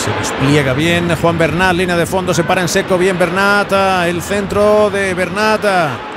Se despliega bien Juan Bernat, línea de fondo, se para en seco bien Bernat, el centro de Bernat.